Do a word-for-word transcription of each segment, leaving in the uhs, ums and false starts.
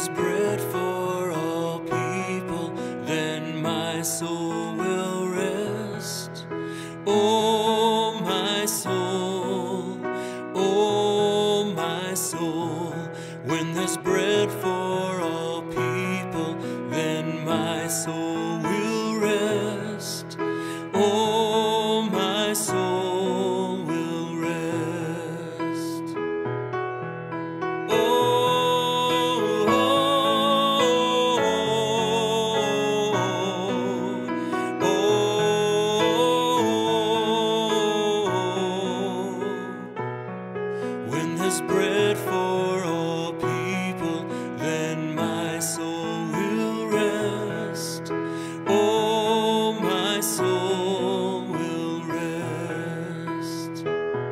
there's bread for all people, then my soul will rest. Oh, my soul, oh, my soul, when there's bread for all people, then my soul will rest. Oh, my soul will rest. Oh, when there's bread for all people, then my soul will rest. Oh, my soul will rest.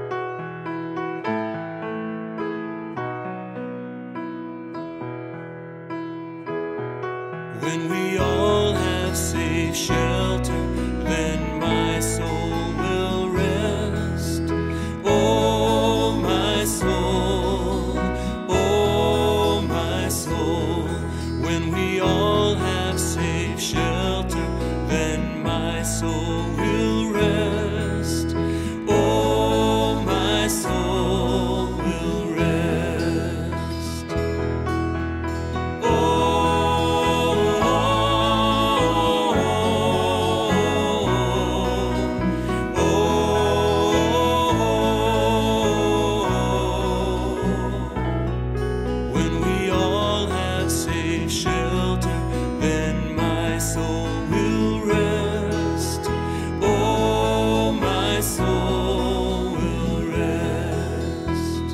When we all have safe shelter, then my soul will rest. Oh, my soul, oh, my soul, when we all have safe shelter, then my soul will rest. Oh, my soul will rest. When we all have safe shelter, then my soul will rest. Oh, my soul will rest.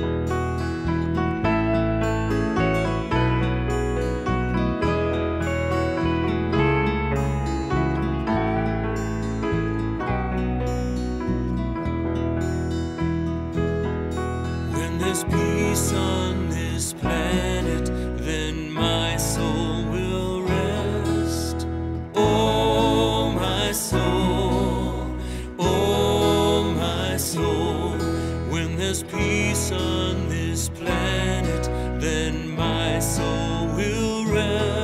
When there's peace on this planet, then my soul will rest. Oh, my soul, oh, my soul, when there's peace on this planet, then my soul will rest.